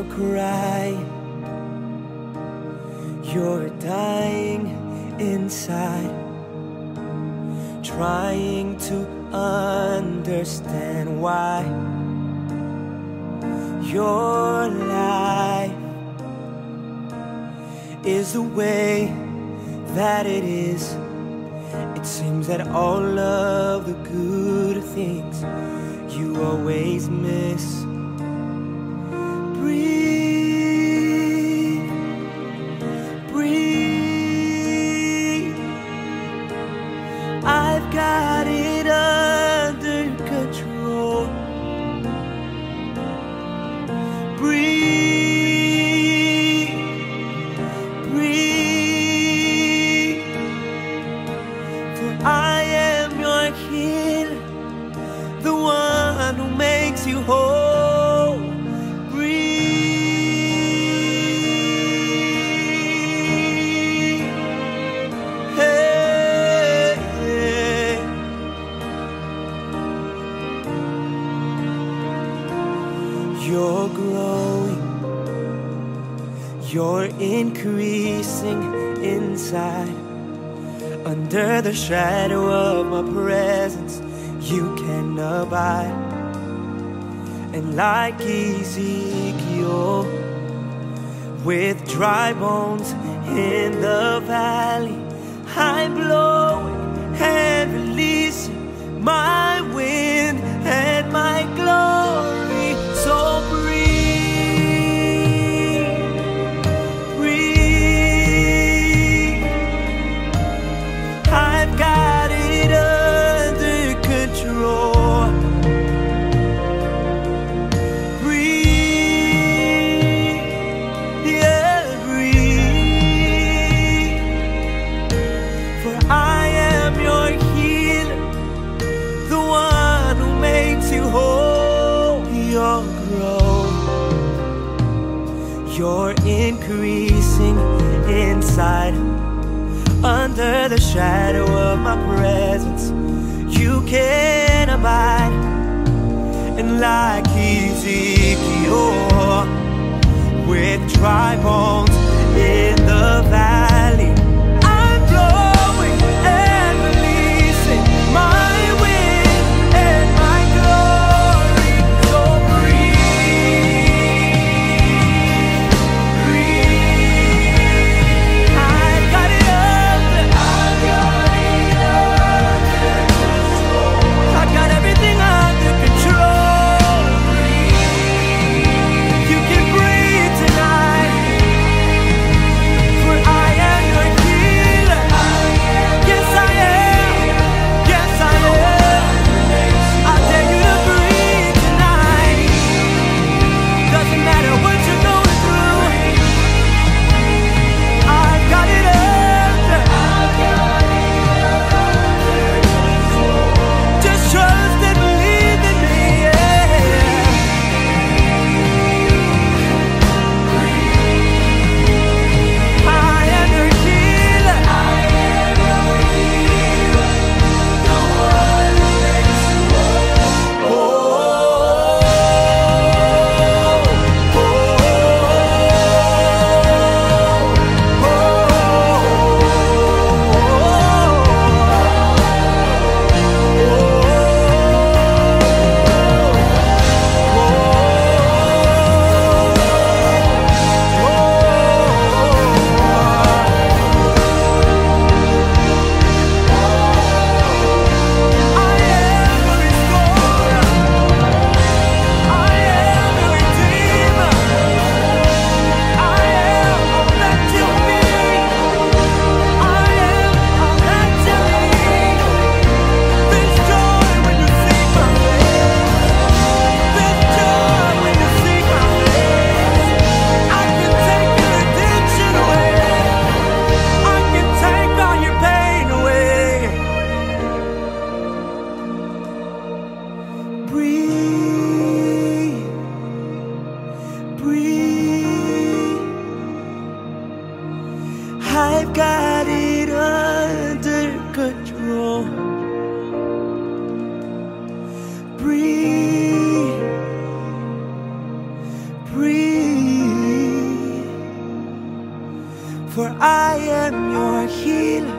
crying, you're dying inside, trying to understand why your life is the way that it is. It seems that all of the good things you always miss. Breathe, breathe. I've got it under control. Breathe, breathe. For I am your healer, the one who makes you whole. Breathe. Hey, hey. You're growing, you're increasing inside. Under the shadow of my presence, you can abide. And like Ezekiel, with dry bones in the valley, I'm blowing and releasing my wind and my glory. So breathe, breathe. I've got it under control. Breathe, yeah, breathe. For I am your healer, the one who makes you whole. You're growing, you're increasing inside. Under the shadow of my presence, you can abide. And like Ezekiel, with dry bones in the valley, I'm blowing and releasing my wind and my glory. So breathe, breathe. I've got it under control. I've got everything under control. You can breathe tonight, for I I'm your healer.